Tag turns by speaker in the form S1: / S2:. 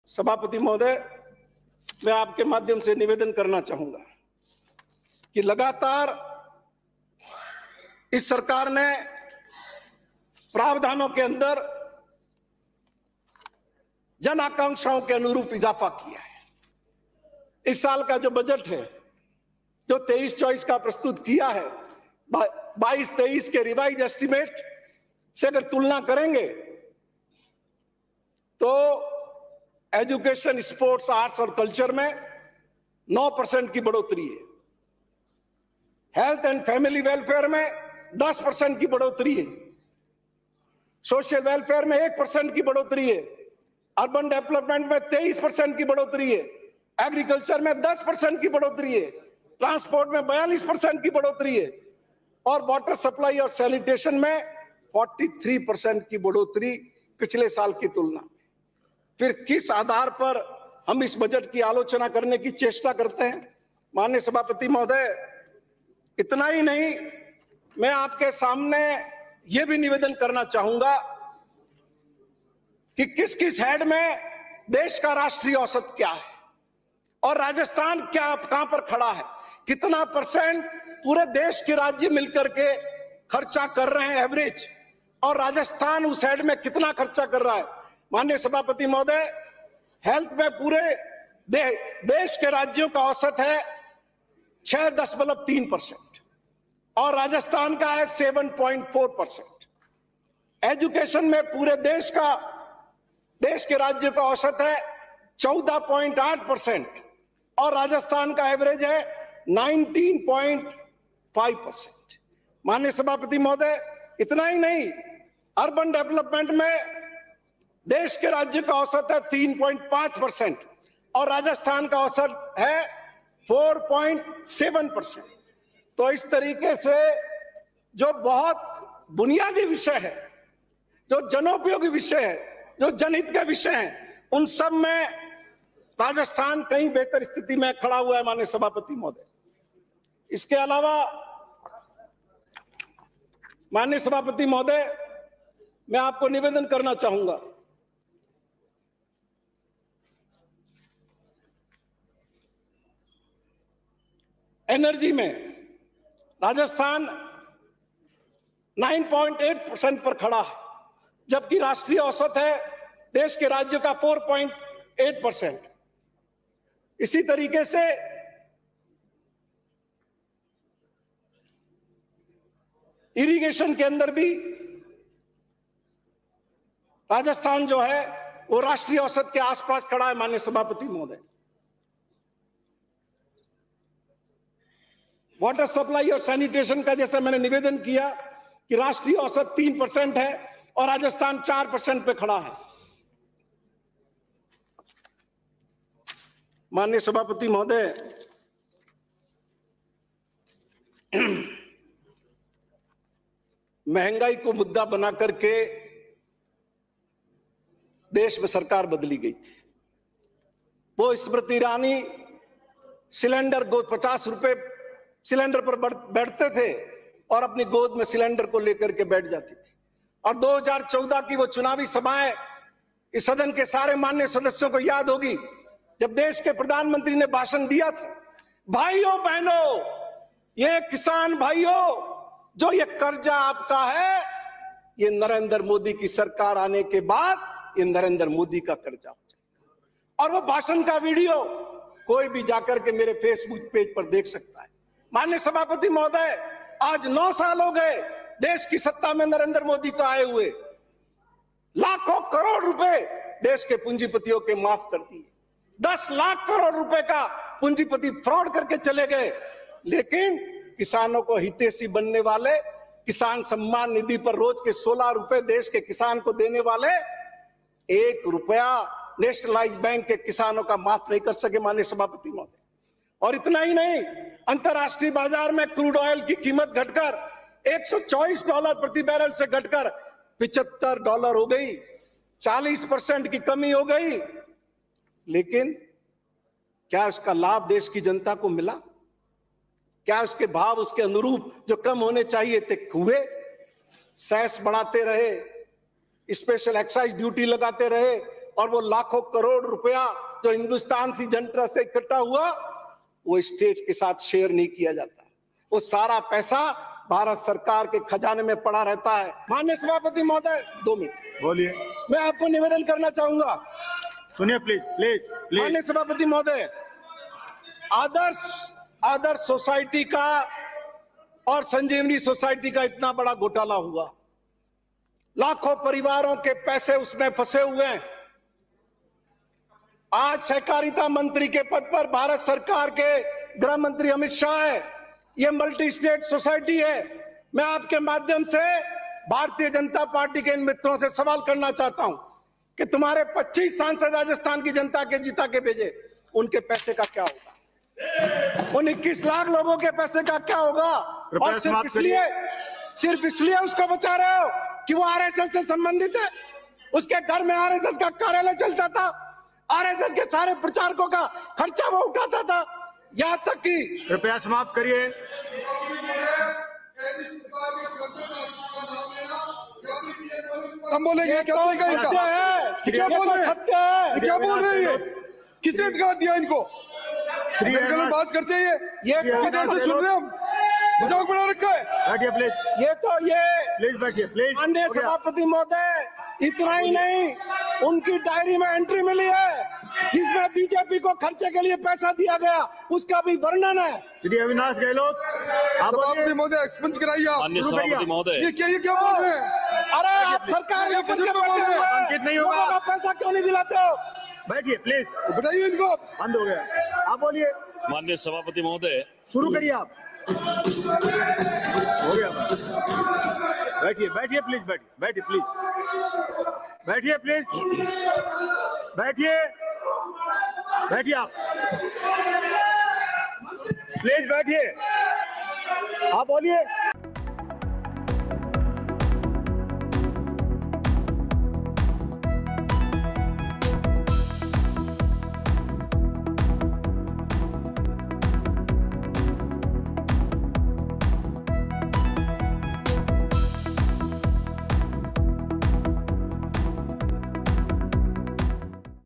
S1: सभापति महोदय, मैं आपके माध्यम से निवेदन करना चाहूंगा कि लगातार इस सरकार ने प्रावधानों के अंदर जन आकांक्षाओं के अनुरूप इजाफा किया है। इस साल का जो बजट है, जो 23-24 का प्रस्तुत किया है, 22-23 के रिवाइज एस्टिमेट से अगर तुलना करेंगे तो एजुकेशन, स्पोर्ट्स, आर्ट्स और कल्चर में 9% की बढ़ोतरी है। हेल्थ एंड फैमिली वेलफेयर में 10% की बढ़ोतरी है। सोशल वेलफेयर में 1% की बढ़ोतरी है। अर्बन डेवलपमेंट में 23% की बढ़ोतरी है। एग्रीकल्चर में 10% की बढ़ोतरी है। ट्रांसपोर्ट में 42% की बढ़ोतरी है और वाटर सप्लाई और सैनिटेशन में 43% की बढ़ोतरी पिछले साल की तुलना में। फिर किस आधार पर हम इस बजट की आलोचना करने की चेष्टा करते हैं? माननीय सभापति महोदय, इतना ही नहीं, मैं आपके सामने यह भी निवेदन करना चाहूंगा कि किस किस हेड में देश का राष्ट्रीय औसत क्या है और राजस्थान कहां पर खड़ा है, कितना परसेंट पूरे देश के राज्य मिलकर के खर्चा कर रहे हैं एवरेज, और राजस्थान उस हेड में कितना खर्चा कर रहा है। माननीय सभापति महोदय, हेल्थ में पूरे देश के राज्यों का औसत है 6.3% और राजस्थान का है 7.4%। एजुकेशन में पूरे देश के राज्य का औसत है 14.8% और राजस्थान का एवरेज है 19.5%। माननीय सभापति महोदय, इतना ही नहीं, अर्बन डेवलपमेंट में देश के राज्य का औसत है 3.5% और राजस्थान का औसत है 4.7%। तो इस तरीके से जो बहुत बुनियादी विषय है, जो जनोपयोगी विषय है, जो जनहित के विषय हैं, उन सब में राजस्थान कहीं बेहतर स्थिति में खड़ा हुआ है। माननीय सभापति महोदय, इसके अलावा माननीय सभापति महोदय, मैं आपको निवेदन करना चाहूंगा एनर्जी में राजस्थान 9.8% पर खड़ा है, जबकि राष्ट्रीय औसत है देश के राज्यों का 4.8%। इसी तरीके से इरिगेशन के अंदर भी राजस्थान जो है वो राष्ट्रीय औसत के आसपास खड़ा है। माननीय सभापति महोदय, वाटर सप्लाई और सैनिटेशन का जैसा मैंने निवेदन किया कि राष्ट्रीय औसत 3% है और राजस्थान 4% पे खड़ा है। माननीय सभापति महोदय, महंगाई को मुद्दा बना करके देश में सरकार बदली गई थी। वो स्मृति ईरानी सिलेंडर 50 रुपए सिलेंडर पर बैठते थे और अपनी गोद में सिलेंडर को लेकर के बैठ जाती थी। और 2014 की वो चुनावी सभाएं इस सदन के सारे माननीय सदस्यों को याद होगी, जब देश के प्रधानमंत्री ने भाषण दिया था, भाइयों बहनों, ये किसान भाइयों, जो ये कर्जा आपका है, ये नरेंद्र मोदी की सरकार आने के बाद ये नरेंद्र मोदी का कर्जा हो जाएगा। और वो भाषण का वीडियो कोई भी जाकर के मेरे फेसबुक पेज पर देख सकता है। माननीय सभापति महोदय, आज 9 साल हो गए देश की सत्ता में नरेंद्र मोदी को आए हुए। लाखों करोड़ रुपए देश के पूंजीपतियों के माफ कर दिए। 10 लाख करोड़ रुपए का पूंजीपति फ्रॉड करके चले गए, लेकिन किसानों को हितैषी बनने वाले, किसान सम्मान निधि पर रोज के 16 रुपए देश के किसान को देने वाले, 1 रुपया नेशनलाइज बैंक के किसानों का माफ नहीं कर सके। माननीय सभापति महोदय, और इतना ही नहीं, अंतरराष्ट्रीय बाजार में क्रूड ऑयल की कीमत घटकर $124 प्रति बैरल से घटकर $75 हो गई। 40% की कमी हो गई। लेकिन क्या उसका लाभ देश की जनता को मिला? क्या उसके भाव उसके अनुरूप जो कम होने चाहिए थे हुए? सेस बढ़ाते रहे, स्पेशल एक्साइज ड्यूटी लगाते रहे और वो लाखों करोड़ रुपया जो हिंदुस्तान सिंजेंटा से इकट्ठा हुआ वो स्टेट के साथ शेयर नहीं किया जाता। वो सारा पैसा भारत सरकार के खजाने में पड़ा रहता है। माननीय सभापति महोदय 2 मिनट
S2: बोलिए।
S1: मैं आपको निवेदन करना चाहूंगा।
S2: सुनिए प्लीज प्लीज प्लीज।
S1: माननीय सभापति महोदय, आदर्श सोसाइटी का और संजीवनी सोसाइटी का इतना बड़ा घोटाला हुआ, लाखों परिवारों के पैसे उसमें फंसे हुए हैं। आज सहकारिता मंत्री के पद पर भारत सरकार के गृह मंत्री अमित शाह है। यह मल्टी स्टेट सोसाइटी है। मैं आपके माध्यम से भारतीय जनता पार्टी के इन मित्रों से सवाल करना चाहता हूं कि तुम्हारे 25 सांसद राजस्थान की जनता के जिता के भेजे, उनके पैसे का क्या होगा? उन 21 लाख लोगों के पैसे का क्या होगा? और सिर्फ इसलिए उसको बचा रहे हो कि वो आरएसएस से संबंधित है। उसके घर में आरएसएस का कार्यालय चलता था, आरएसएस के सारे प्रचारकों का खर्चा वो उठाता था। यहां तक कि
S2: कृपया समाप्त करिए।
S3: हम बोलेंगे क्या
S1: सत्य है,
S3: क्या बोल रहे हैं?
S1: सत्य है।
S3: क्या बोल रहे हैं? किसने अधिकार दिया इनको? बात करते हैं ये कितनी देर से सुन रहे हैं हम? मजाक बना रखा है।
S2: बैठिए प्लीज।
S3: ये
S2: प्लीज बैठिए प्लीज।
S1: माननीय सभापति महोदय, इतना ही नहीं, उनकी डायरी में एंट्री मिली है जिसमें बीजेपी को खर्चे के लिए पैसा दिया गया, उसका भी वर्णन है।
S2: श्री अविनाश गहलोत,
S3: सभापति महोदय एक्सपेंस कराइए आप।
S4: माननीय सभापति महोदय,
S3: ये क्या बोल रहे हैं?
S1: अरे आप सरकार
S3: ये बजट में बोल रहे हैं।
S2: अंकित नहीं होगा।
S1: लोगों का पैसा क्यों नहीं दिलाते हो?
S2: बैठिए प्लीज।
S3: बताइए इनको।
S2: बंद हो गया। आप बोलिए।
S4: माननीय सभापति महोदय,
S2: शुरू करिए आप। हो गया। बैठिए बैठिए प्लीज। बैठिए प्लीज। बैठिए प्लीज। बैठिए आप प्लीज। बैठिए। आप बोलिए।